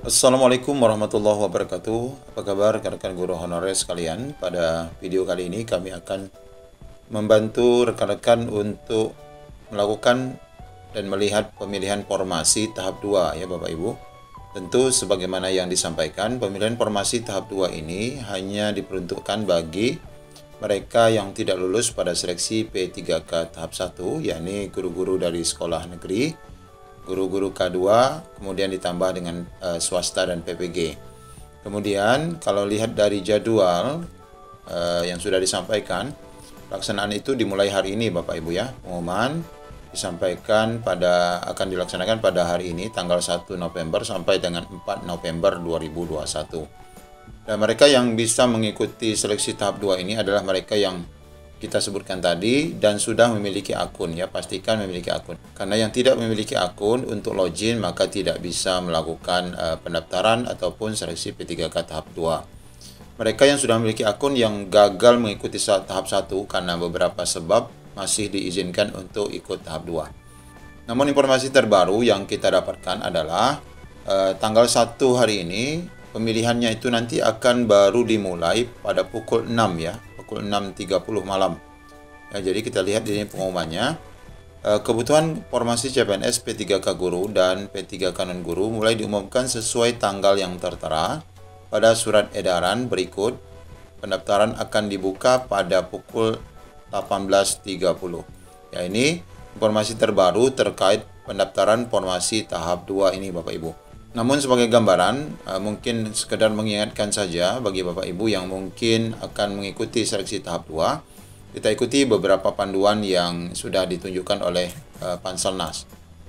Assalamualaikum warahmatullahi wabarakatuh. Apa kabar rekan-rekan guru honorer sekalian? Pada video kali ini kami akan membantu rekan-rekan untuk melakukan dan melihat pemilihan formasi tahap 2 ya Bapak Ibu. Tentu sebagaimana yang disampaikan, pemilihan formasi tahap 2 ini hanya diperuntukkan bagi mereka yang tidak lulus pada seleksi P3K tahap 1, yakni guru-guru dari sekolah negeri, guru-guru K2, kemudian ditambah dengan swasta dan PPG. Kemudian kalau lihat dari jadwal yang sudah disampaikan, pelaksanaan itu dimulai hari ini Bapak Ibu ya. Pengumuman disampaikan akan dilaksanakan pada hari ini tanggal 1 November sampai dengan 4 November 2021. Dan mereka yang bisa mengikuti seleksi tahap 2 ini adalah mereka yang kita sebutkan tadi dan sudah memiliki akun ya, pastikan memiliki akun. Karena yang tidak memiliki akun untuk login maka tidak bisa melakukan pendaftaran ataupun seleksi P3K tahap 2. Mereka yang sudah memiliki akun yang gagal mengikuti tahap 1 karena beberapa sebab masih diizinkan untuk ikut tahap 2. Namun informasi terbaru yang kita dapatkan adalah tanggal 1 hari ini pemilihannya itu nanti akan baru dimulai pada pukul 6 ya. Pukul 6.30 malam. Ya, jadi kita lihat di sini pengumumannya. Kebutuhan formasi CPNS P3K Guru dan P3K Non Guru mulai diumumkan sesuai tanggal yang tertera pada surat edaran berikut. Pendaftaran akan dibuka pada pukul 18.30. Ya, ini informasi terbaru terkait pendaftaran formasi tahap 2 ini Bapak Ibu. Namun sebagai gambaran, mungkin sekedar mengingatkan saja bagi Bapak Ibu yang mungkin akan mengikuti seleksi tahap 2, kita ikuti beberapa panduan yang sudah ditunjukkan oleh Panselnas.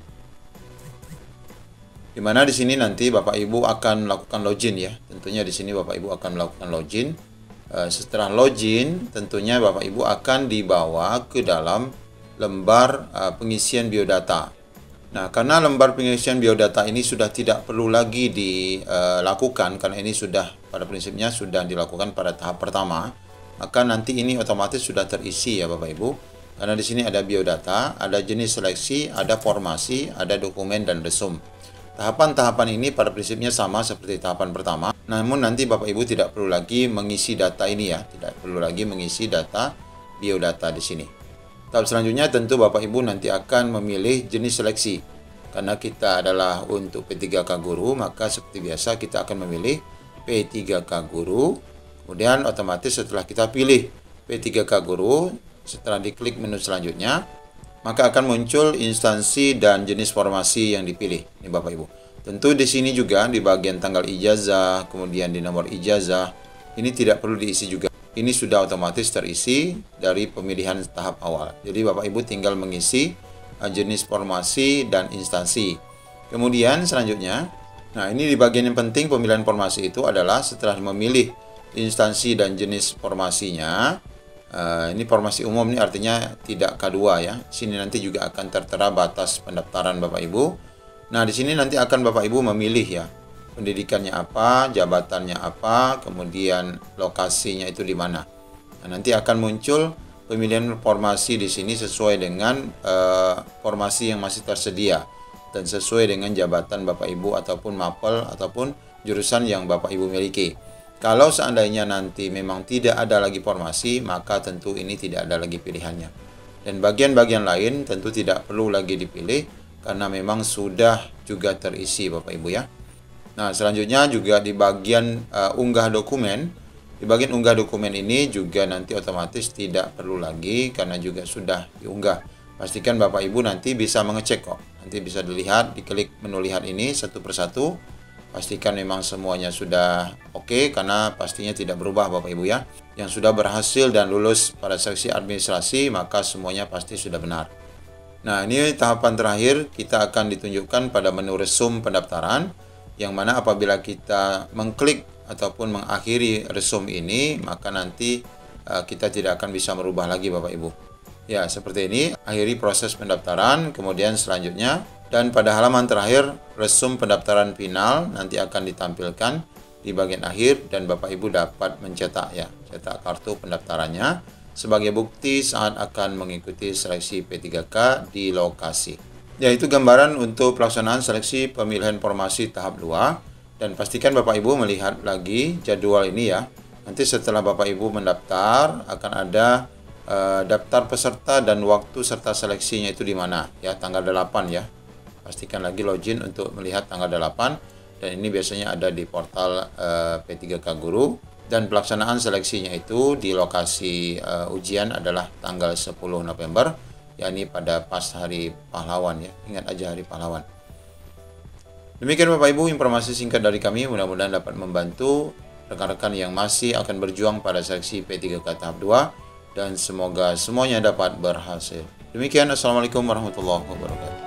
Di mana di sini nanti Bapak Ibu akan melakukan login ya. Tentunya di sini Bapak Ibu akan melakukan login. Setelah login, tentunya Bapak Ibu akan dibawa ke dalam lembar pengisian biodata. Nah, karena lembar pengisian biodata ini sudah tidak perlu lagi dilakukan karena ini sudah pada prinsipnya sudah dilakukan pada tahap pertama, maka nanti ini otomatis sudah terisi ya Bapak Ibu. Karena di sini ada biodata, ada jenis seleksi, ada formasi, ada dokumen dan resum. Tahapan-tahapan ini pada prinsipnya sama seperti tahapan pertama. Namun nanti Bapak Ibu tidak perlu lagi mengisi data ini ya, tidak perlu lagi mengisi data biodata di sini. Tahap selanjutnya tentu Bapak Ibu nanti akan memilih jenis seleksi. Karena kita adalah untuk P3K Guru, maka seperti biasa kita akan memilih P3K Guru. Kemudian otomatis setelah kita pilih P3K Guru, setelah diklik menu selanjutnya, maka akan muncul instansi dan jenis formasi yang dipilih. Ini Bapak Ibu. Tentu di sini juga di bagian tanggal ijazah, kemudian di nomor ijazah, ini tidak perlu diisi juga. Ini sudah otomatis terisi dari pemilihan tahap awal. Jadi Bapak Ibu tinggal mengisi jenis formasi dan instansi. Kemudian selanjutnya, nah ini di bagian yang penting pemilihan formasi itu adalah setelah memilih instansi dan jenis formasinya. Ini formasi umum, ini artinya tidak K2 ya. Sini nanti juga akan tertera batas pendaftaran Bapak Ibu. Nah di sini nanti akan Bapak Ibu memilih ya. Pendidikannya apa, jabatannya apa, kemudian lokasinya itu di mana. Nah, nanti akan muncul pemilihan formasi di sini sesuai dengan formasi yang masih tersedia dan sesuai dengan jabatan Bapak Ibu ataupun mapel ataupun jurusan yang Bapak Ibu miliki. Kalau seandainya nanti memang tidak ada lagi formasi, maka tentu ini tidak ada lagi pilihannya. Dan bagian-bagian lain tentu tidak perlu lagi dipilih karena memang sudah juga terisi Bapak Ibu ya. Nah, selanjutnya juga di bagian unggah dokumen. Di bagian unggah dokumen ini juga nanti otomatis tidak perlu lagi karena juga sudah diunggah. Pastikan Bapak Ibu nanti bisa mengecek kok. Nanti bisa dilihat, diklik menu lihat ini satu persatu. Pastikan memang semuanya sudah oke karena pastinya tidak berubah Bapak Ibu ya. Yang sudah berhasil dan lulus pada seksi administrasi maka semuanya pasti sudah benar. Nah, ini tahapan terakhir kita akan ditunjukkan pada menu resum pendaftaran. Yang mana apabila kita mengklik ataupun mengakhiri resum ini, maka nanti kita tidak akan bisa merubah lagi Bapak Ibu. Ya, seperti ini, akhiri proses pendaftaran, kemudian selanjutnya, dan pada halaman terakhir, resum pendaftaran final nanti akan ditampilkan di bagian akhir, dan Bapak Ibu dapat mencetak ya, cetak kartu pendaftarannya, sebagai bukti saat akan mengikuti seleksi P3K di lokasi. Yaitu gambaran untuk pelaksanaan seleksi pemilihan formasi tahap 2. Dan pastikan Bapak Ibu melihat lagi jadwal ini ya. Nanti setelah Bapak Ibu mendaftar akan ada daftar peserta dan waktu serta seleksinya itu di mana ya, tanggal 8 ya. Pastikan lagi login untuk melihat tanggal 8, dan ini biasanya ada di portal P3K Guru, dan pelaksanaan seleksinya itu di lokasi ujian adalah tanggal 10 November, yakni pada pas Hari Pahlawan ya. Ingat aja Hari Pahlawan. Demikian Bapak Ibu informasi singkat dari kami, mudah-mudahan dapat membantu rekan-rekan yang masih akan berjuang pada seleksi P3K tahap 2, dan semoga semuanya dapat berhasil. Demikian, Assalamualaikum warahmatullahi wabarakatuh.